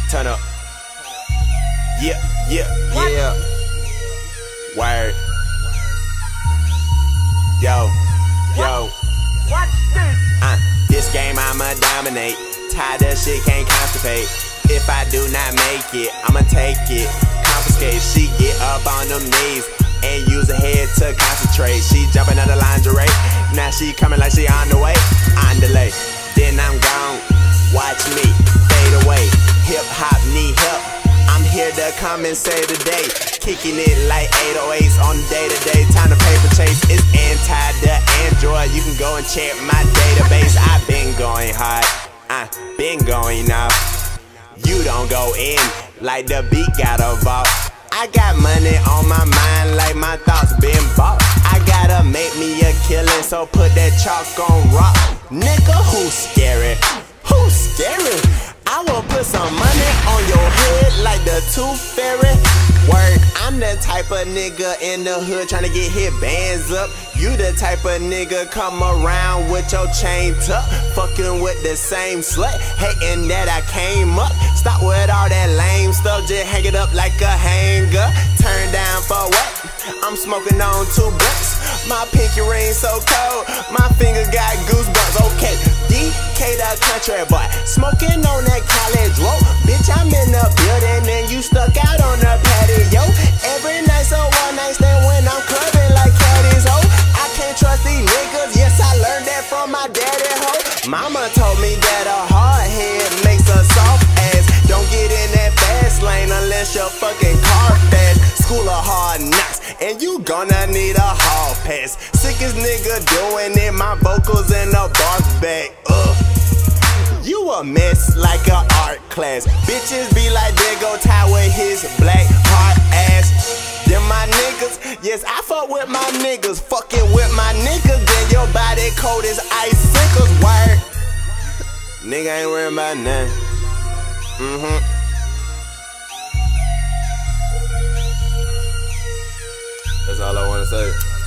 Turn up. Yeah, yeah, yeah. Word. Yo, yo. Watch this. This game I'ma dominate. Tired of shit, can't constipate. If I do not make it, I'ma take it. Confiscate. She get up on them knees and use her head to concentrate. She jumping out the lingerie. Now she coming like she on the way. On delay. Then I'm gone. Watch me fade away. Hip hop need help. I'm here to come and save the day. Kicking it like 808s on the day-to-day. Time to paper chase. It's anti the Android. You can go and check my database. I've been going hard. Been going off. You don't go in like the beat got a vault. I got money on my mind like my thoughts been bought. I gotta make me a killing, so put that chalk on rock. Nigga, who's scary? Who's scary? I will put some money on your head like the Tooth Fairy. Word, I'm the type of nigga in the hood tryna get hit bands up. You the type of nigga come around with your chain tucked, fucking with the same slut, hating that I came up. Stop with all that lame stuff, just hang it up like a hanger. Turn down for what? I'm smoking on 2 blunts. My pinky ring so cold, my finger got goosebumps. Okay, DK the country boy, smoking on that college road. Bitch, I'm in the building and you stuck out on the patio. Every night so one night stand when I'm clubbing like caddies, ho. I can't trust these niggas, yes I learned that from my daddy, ho. Mama told me that a hard head makes a soft ass. Don't get in that fast lane unless your fucking car fast. School of hard knocks, and you gonna need a hall pass. Sickest nigga doing it, my vocals in a bark bag. You a mess like a art class. Bitches be like, there go Ty with his black heart ass. Them my niggas, yes I fuck with my niggas. Fucking with my niggas, then your body cold as icicles. Word. Nigga ain't worried about nothing. That's all I wanna say.